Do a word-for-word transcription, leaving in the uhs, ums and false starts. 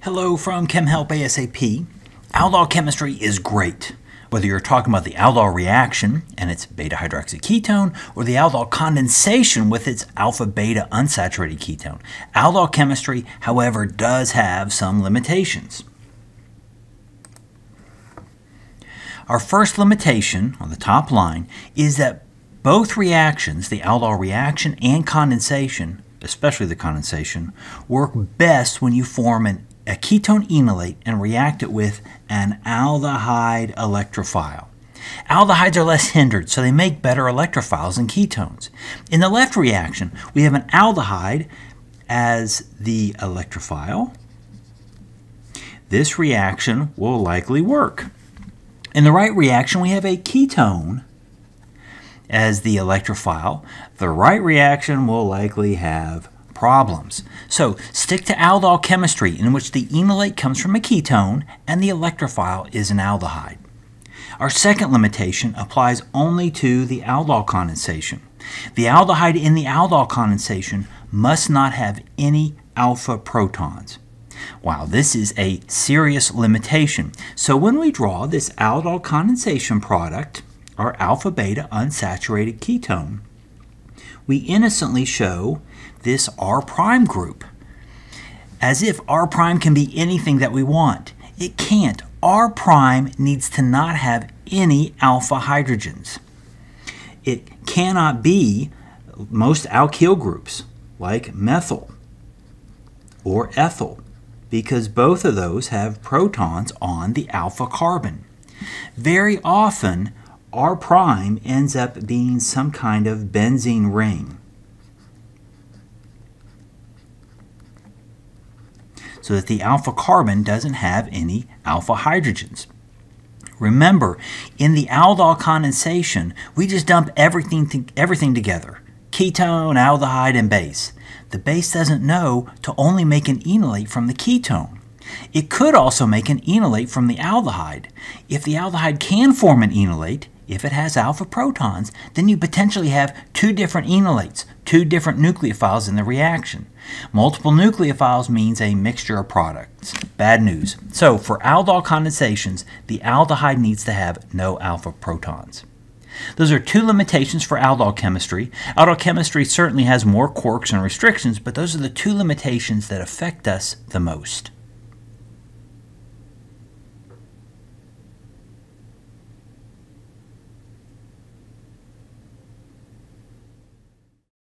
Hello from Chem Help ASAP. Aldol chemistry is great. Whether you're talking about the aldol reaction and its beta-hydroxyketone or the aldol condensation with its alpha-beta unsaturated ketone. Aldol chemistry, however, does have some limitations. Our first limitation on the top line is that both reactions, the aldol reaction and condensation, especially the condensation, work best when you form an a ketone enolate and react it with an aldehyde electrophile. Aldehydes are less hindered, so they make better electrophiles than ketones. In the left reaction, we have an aldehyde as the electrophile. This reaction will likely work. In the right reaction, we have a ketone as the electrophile. The right reaction will likely have problems. So stick to aldol chemistry, in which the enolate comes from a ketone and the electrophile is an aldehyde. Our second limitation applies only to the aldol condensation. The aldehyde in the aldol condensation must not have any alpha-protons. Wow, this is a serious limitation. So when we draw this aldol condensation product, our alpha-beta unsaturated ketone, we innocently show this R prime group, as if R prime can be anything that we want. It can't. R prime needs to not have any alpha hydrogens. It cannot be most alkyl groups like methyl or ethyl, because both of those have protons on the alpha carbon. Very often, R prime ends up being some kind of benzene ring. So that the alpha carbon doesn't have any alpha hydrogens. Remember, in the aldol condensation, we just dump everything, to, everything together. Ketone, aldehyde, and base. The base doesn't know to only make an enolate from the ketone. It could also make an enolate from the aldehyde. If the aldehyde can form an enolate, if it has alpha protons, then you potentially have two different enolates, two different nucleophiles in the reaction. Multiple nucleophiles means a mixture of products. Bad news. So for aldol condensations, the aldehyde needs to have no alpha protons. Those are two limitations for aldol chemistry. Aldol chemistry certainly has more quirks and restrictions, but those are the two limitations that affect us the most.